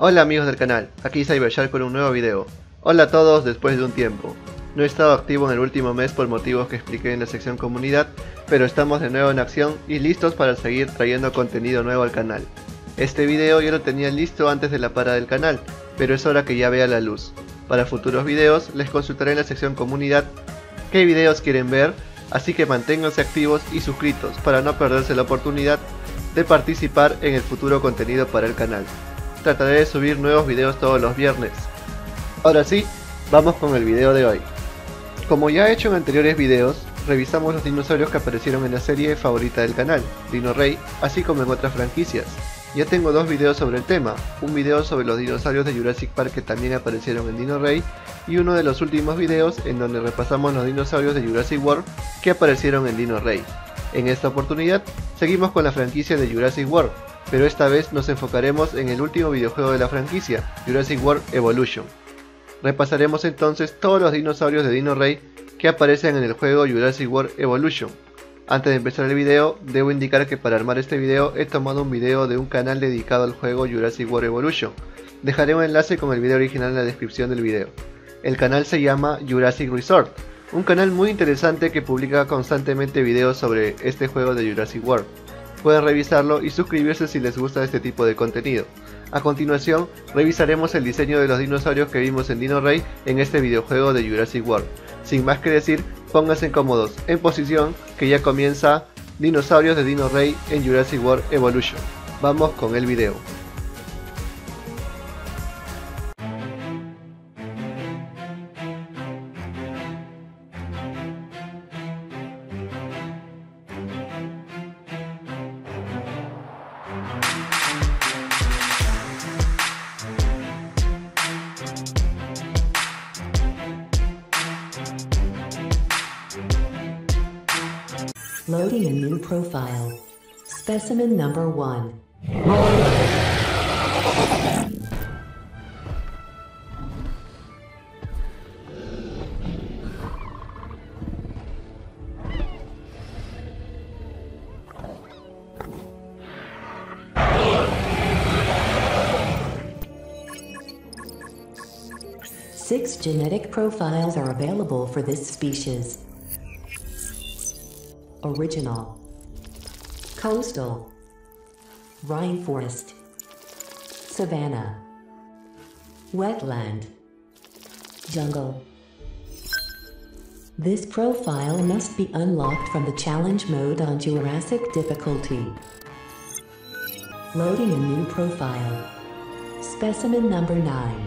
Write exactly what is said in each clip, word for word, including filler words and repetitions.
Hola amigos del canal, aquí Cybershark con un nuevo video. Hola a todos después de un tiempo. No he estado activo en el último mes por motivos que expliqué en la sección comunidad, pero estamos de nuevo en acción y listos para seguir trayendo contenido nuevo al canal. Este video yo lo tenía listo antes de la parada del canal, pero es hora que ya vea la luz. Para futuros videos les consultaré en la sección comunidad qué videos quieren ver, así que manténganse activos y suscritos para no perderse la oportunidad de participar en el futuro contenido para el canal. Trataré de subir nuevos videos todos los viernes. Ahora sí, vamos con el video de hoy. Como ya he hecho en anteriores videos, revisamos los dinosaurios que aparecieron en la serie favorita del canal, Dino Rey, así como en otras franquicias. Ya tengo dos videos sobre el tema, un video sobre los dinosaurios de Jurassic Park que también aparecieron en Dino Rey, y uno de los últimos videos en donde repasamos los dinosaurios de Jurassic World que aparecieron en Dino Rey. En esta oportunidad, seguimos con la franquicia de Jurassic World, pero esta vez nos enfocaremos en el último videojuego de la franquicia, Jurassic World Evolution. Repasaremos entonces todos los dinosaurios de Dino Rey que aparecen en el juego Jurassic World Evolution. Antes de empezar el video, debo indicar que para armar este video he tomado un video de un canal dedicado al juego Jurassic World Evolution. Dejaré un enlace con el video original en la descripción del video. El canal se llama Jurassic Resort, un canal muy interesante que publica constantemente videos sobre este juego de Jurassic World. Pueden revisarlo y suscribirse si les gusta este tipo de contenido. A continuación, revisaremos el diseño de los dinosaurios que vimos en Dino Rey en este videojuego de Jurassic World. Sin más que decir, pónganse cómodos en posición que ya comienza Dinosaurios de Dino Rey en Jurassic World Evolution. Vamos con el video. Loading a new profile. Specimen number one. Six genetic profiles are available for this species. Original, Coastal, Rainforest, Savanna, Wetland, Jungle. This profile must be unlocked from the challenge mode on Jurassic difficulty. Loading a new profile. Specimen number nine.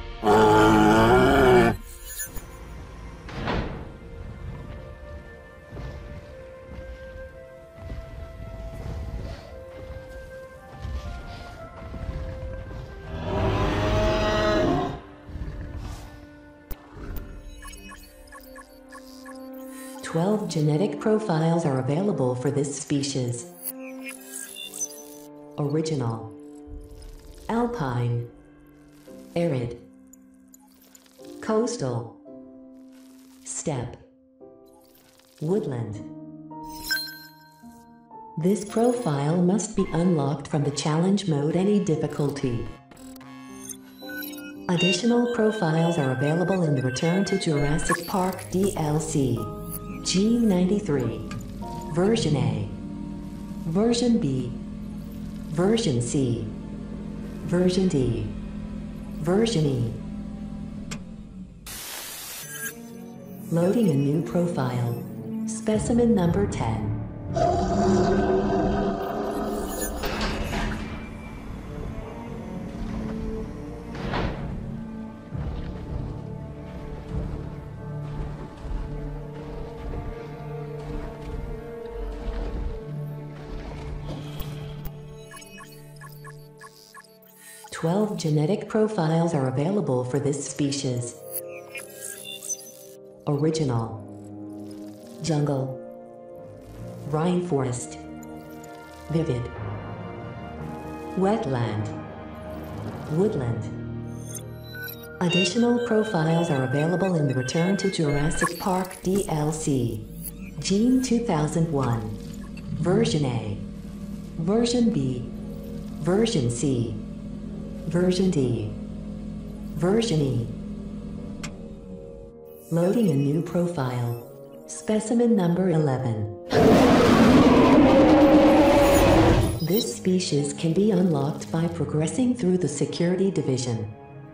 Twelve genetic profiles are available for this species. Original, Alpine, Arid, Coastal, Steppe, Woodland. This profile must be unlocked from the challenge mode any difficulty. Additional profiles are available in the Return to Jurassic Park D L C. Gene ninety-three, Version A, Version B, Version C, Version D, Version E. Loading a new profile. Specimen number ten. Twelve genetic profiles are available for this species. Original, Jungle, Rainforest, Vivid, Wetland, Woodland. Additional profiles are available in the Return to Jurassic Park D L C. Gene two thousand one, Version A, Version B, Version C, Version D. Version E. Loading a new profile. Specimen number eleven. This species can be unlocked by progressing through the Security Division.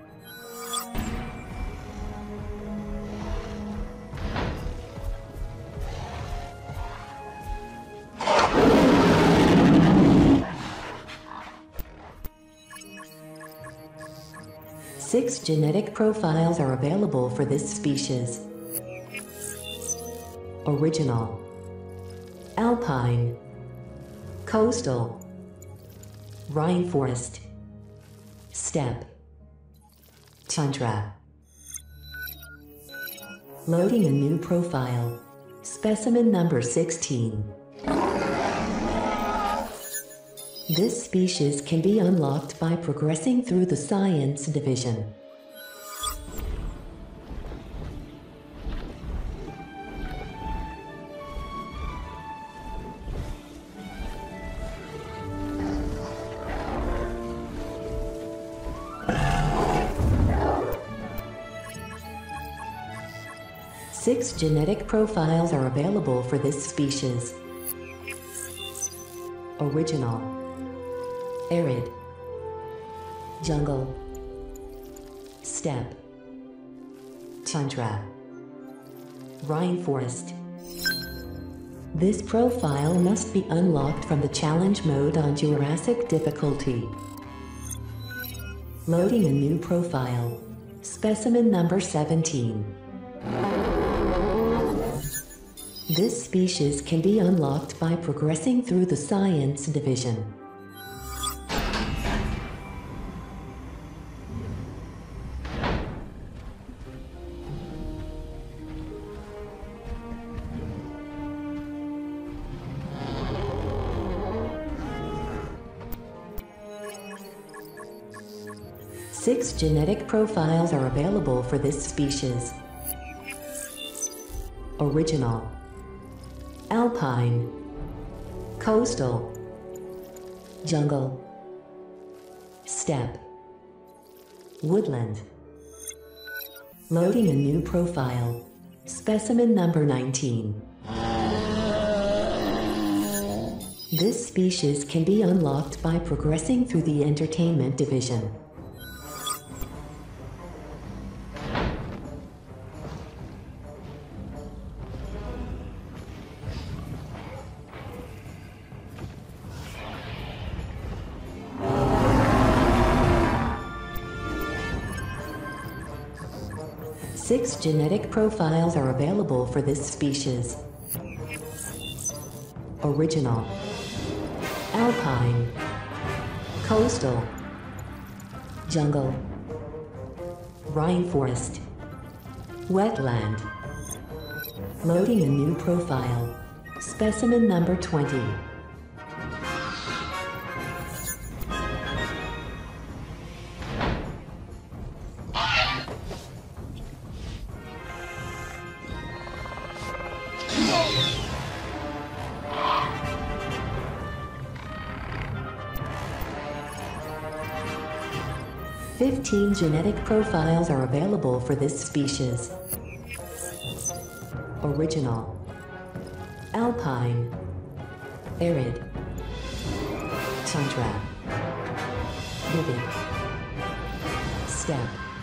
Six genetic profiles are available for this species. Original, Alpine, Coastal, Rainforest, Steppe, Tundra. Loading a new profile. Specimen number sixteen. This species can be unlocked by progressing through the Science Division. Six genetic profiles are available for this species. Original, Arid, Jungle, Steppe, Tundra, Rainforest. This profile must be unlocked from the challenge mode on Jurassic difficulty. Loading a new profile. Specimen number seventeen. This species can be unlocked by progressing through the Science Division. Six genetic profiles are available for this species. Original, Alpine, Coastal, Jungle, Steppe, Woodland. Loading a new profile. Specimen number nineteen. This species can be unlocked by progressing through the Entertainment Division. Six genetic profiles are available for this species. Original, Alpine, Coastal, Jungle, Rainforest, Wetland. Loading a new profile. Specimen number twenty. Fifteen genetic profiles are available for this species. Original, Alpine, Arid, Tundra, Vivid, Steppe.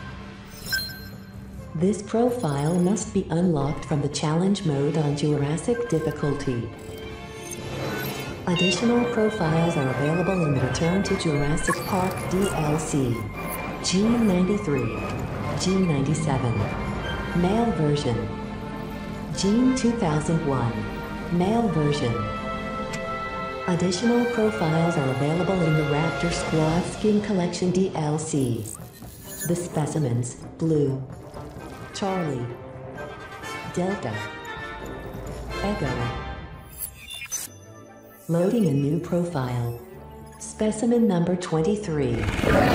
This profile must be unlocked from the challenge mode on Jurassic difficulty. Additional profiles are available in the Return to Jurassic Park D L C. G ninety-three, G ninety-seven, male version. Gene two thousand one, male version. Additional profiles are available in the Raptor Squad Skin Collection D L C. The specimens: Blue, Charlie, Delta, Echo. Loading a new profile. Specimen number twenty-three.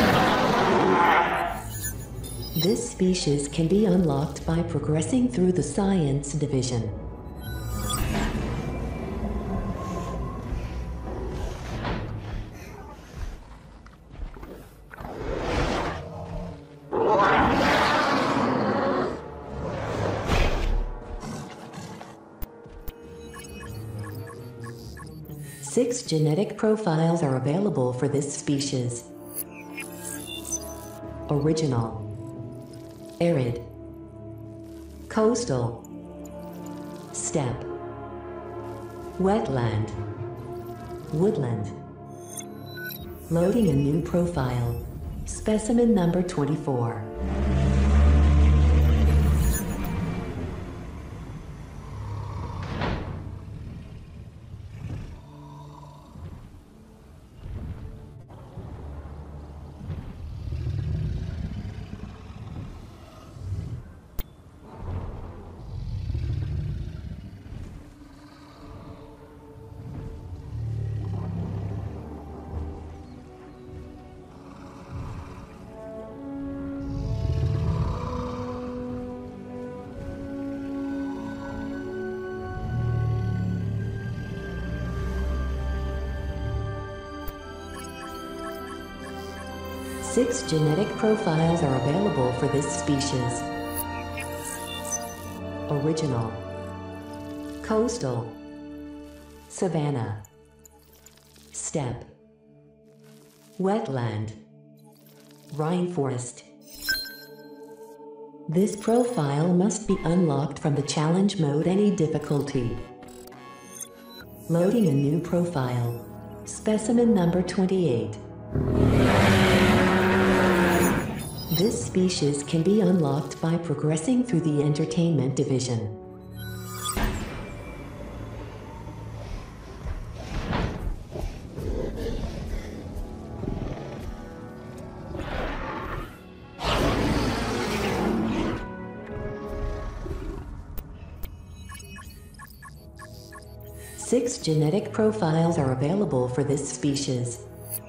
This species can be unlocked by progressing through the Science Division. Six genetic profiles are available for this species. Original, arid, coastal, steppe, wetland, woodland. Loading a new profile. Specimen number twenty-four. Six genetic profiles are available for this species. Original, coastal, savanna, steppe, wetland, rainforest. This profile must be unlocked from the challenge mode any difficulty. Loading a new profile. Specimen number twenty-eight. This species can be unlocked by progressing through the entertainment division. Six genetic profiles are available for this species.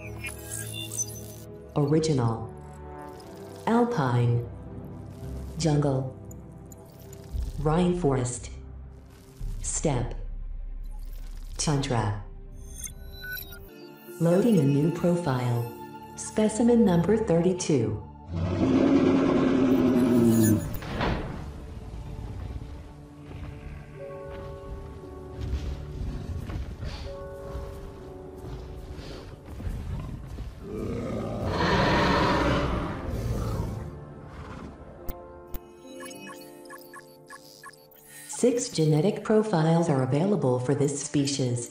Original, alpine, jungle, rainforest, steppe, tundra. Loading a new profile. Specimen number thirty-two. Six genetic profiles are available for this species.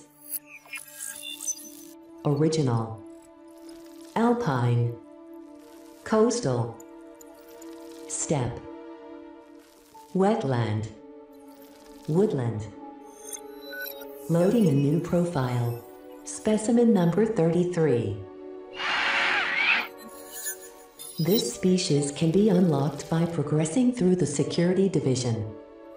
Original, alpine, coastal, steppe, wetland, woodland. Loading a new profile. Specimen number thirty-three. This species can be unlocked by progressing through the security division.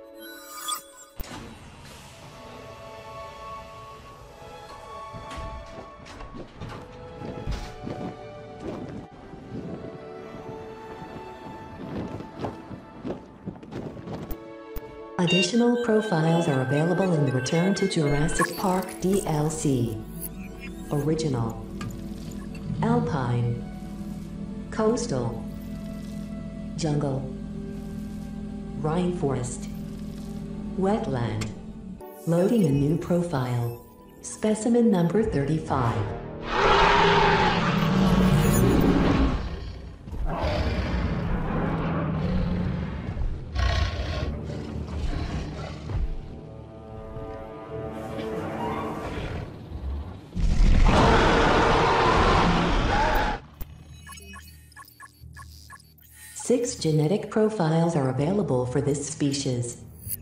Additional profiles are available in the Return to Jurassic Park D L C. Original, alpine, coastal, jungle, rainforest, wetland. Loading a new profile. Specimen number thirty-five. Six genetic profiles are available for this species.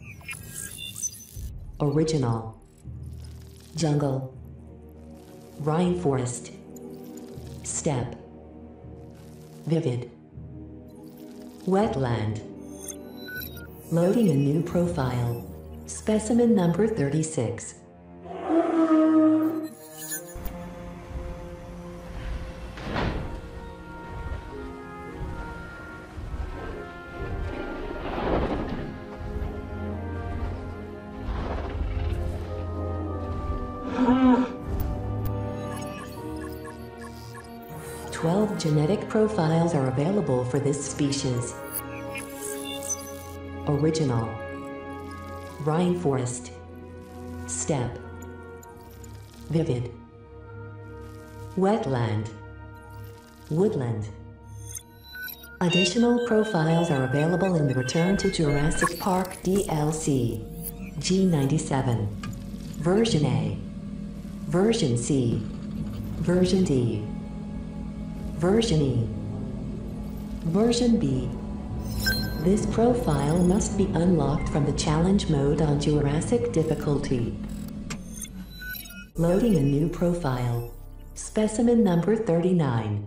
Original, jungle, rainforest, steppe, vivid, wetland. Loading a new profile. Specimen number thirty-six. Twelve genetic profiles are available for this species. Original, rainforest, steppe, Vivid. Wetland. Woodland. Additional profiles are available in the Return to Jurassic Park D L C. G ninety-seven. Version A. Version C. Version D. Version E. Version B. This profile must be unlocked from the challenge mode on Jurassic difficulty. Loading a new profile. Specimen number thirty-nine.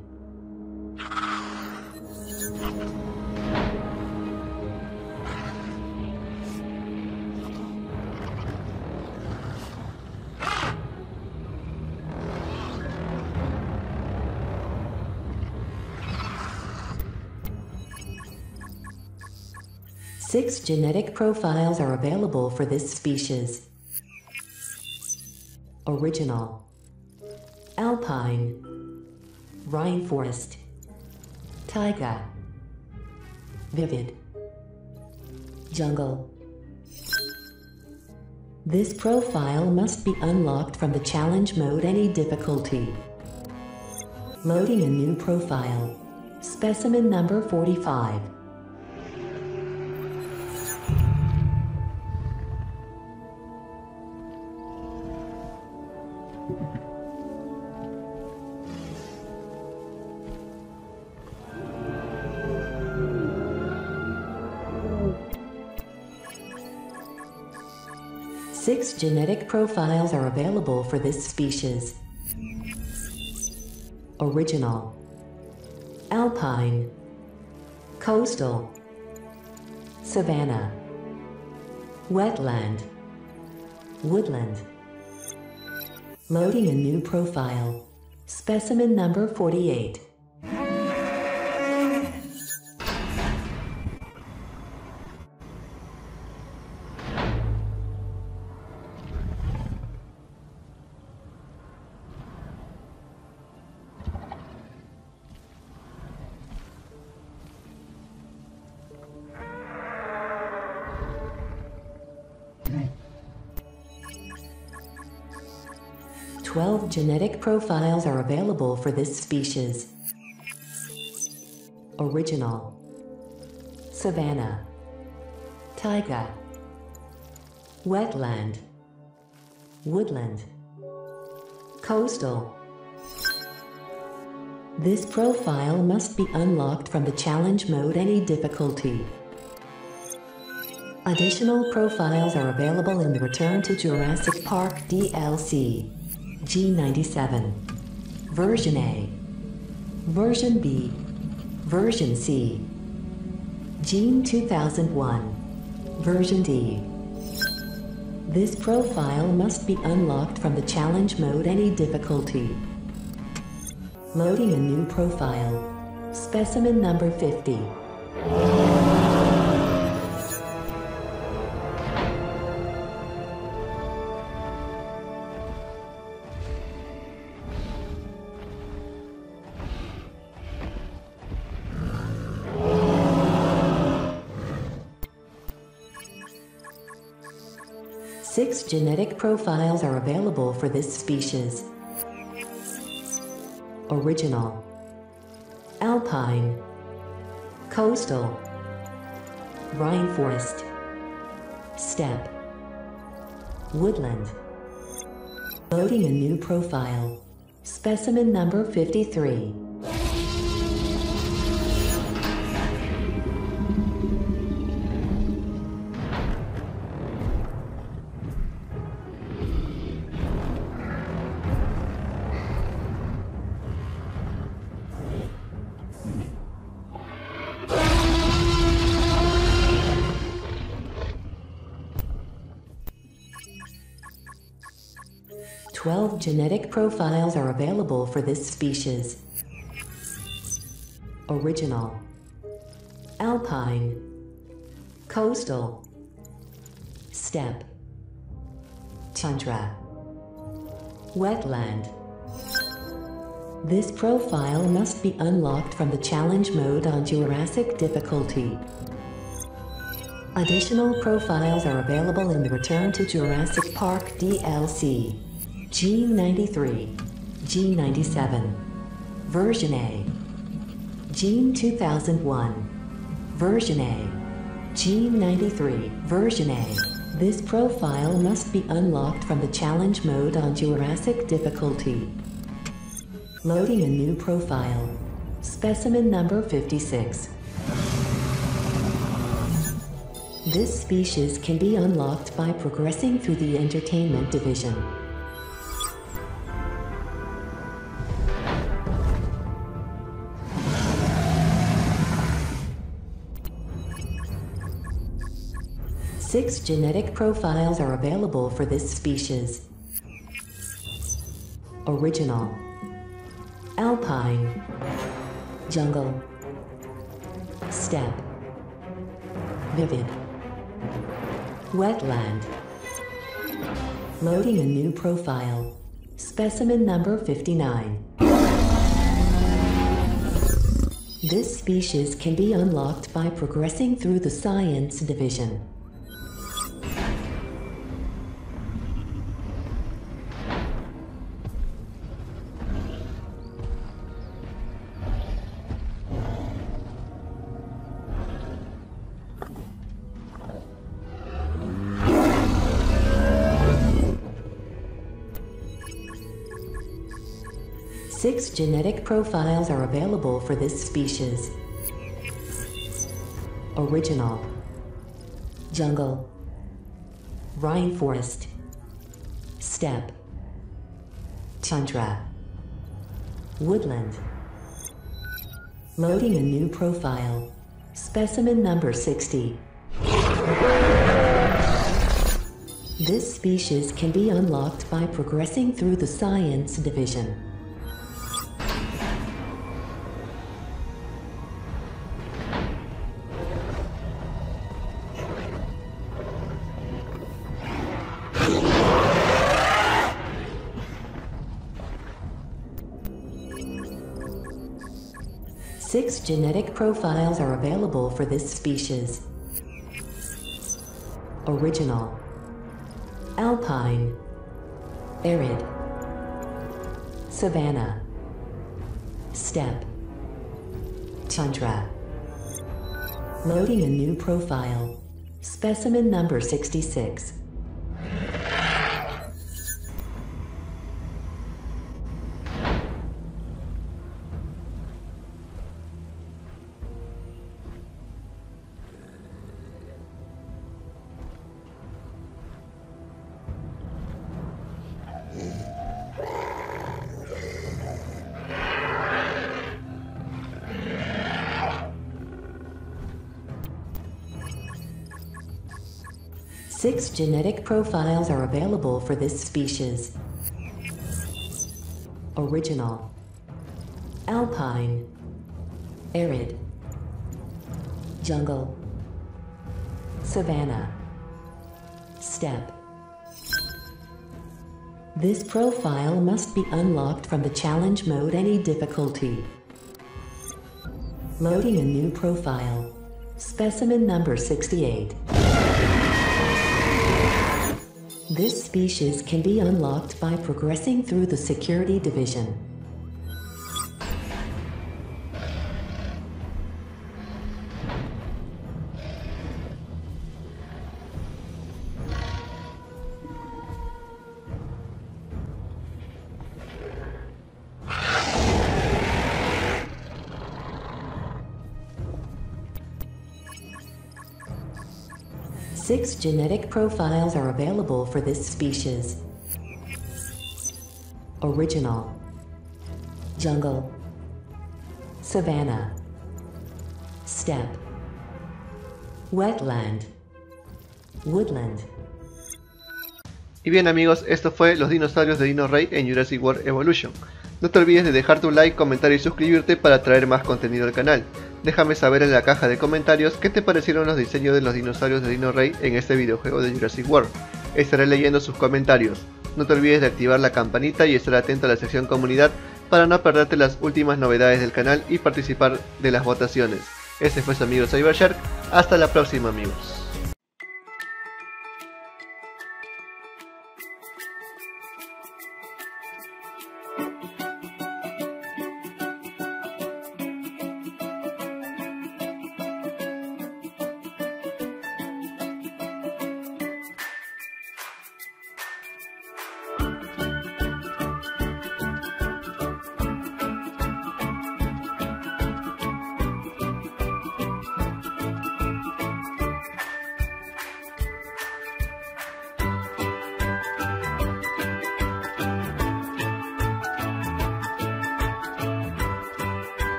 Six genetic profiles are available for this species. Original. Alpine. Rainforest. Taiga. Vivid. Jungle. This profile must be unlocked from the challenge mode any difficulty. Loading a new profile. Specimen number forty-five. Six genetic profiles are available for this species. Original. Alpine. Coastal. Savanna. Wetland. Woodland. Loading a new profile. Specimen number forty-eight. Twelve genetic profiles are available for this species. Original. Savanna. Taiga. Wetland. Woodland. Coastal. This profile must be unlocked from the challenge mode any difficulty. Additional profiles are available in the Return to Jurassic Park D L C. G ninety-seven. Version A. Version B. Version C. Gene two thousand one. Version D. This profile must be unlocked from the challenge mode any difficulty. Loading a new profile. Specimen number fifty. Six genetic profiles are available for this species. Original. Alpine. Coastal. Rainforest. Steppe. Woodland. Loading a new profile. Specimen number fifty-three. Twelve genetic profiles are available for this species. Original. Alpine. Coastal. Steppe. Tundra. Wetland. This profile must be unlocked from the challenge mode on Jurassic difficulty. Additional profiles are available in the Return to Jurassic Park D L C. G ninety-three, G ninety-seven, Version A, Gene two thousand one, Version A, G ninety-three, Version A. This profile must be unlocked from the challenge mode on Jurassic difficulty. Loading a new profile. Specimen number fifty-six. This species can be unlocked by progressing through the entertainment division. Six genetic profiles are available for this species. Original, Alpine, Jungle, Steppe, Vivid, Wetland. Loading a new profile. Specimen number fifty-nine. This species can be unlocked by progressing through the Science division. Six genetic profiles are available for this species. Original, Jungle, Rainforest, Steppe, Tundra, Woodland. Loading a new profile. Specimen number sixty. This species can be unlocked by progressing through the Science division. Six genetic profiles are available for this species. Original, Alpine, Arid, Savanna, Steppe, Tundra. Loading a new profile. Specimen number sixty-six. Six genetic profiles are available for this species. Original, Alpine, Arid, Jungle, Savanna, Steppe. This profile must be unlocked from the challenge mode any difficulty. Loading a new profile. Specimen number sixty-eight. This species can be unlocked by progressing through the Security division. Six genetic profiles are available for this species. Original, Jungle, Savanna, Steppe, Wetland, Woodland. Y bien amigos, esto fue los dinosaurios de Dino Rey en Jurassic World Evolution. No te olvides de dejar tu like, comentar y suscribirte para traer más contenido al canal. Déjame saber en la caja de comentarios qué te parecieron los diseños de los dinosaurios de Dino Rey en este videojuego de Jurassic World. Estaré leyendo sus comentarios. No te olvides de activar la campanita y estar atento a la sección comunidad para no perderte las últimas novedades del canal y participar de las votaciones. Este fue su amigo Cybershark. Hasta la próxima amigos.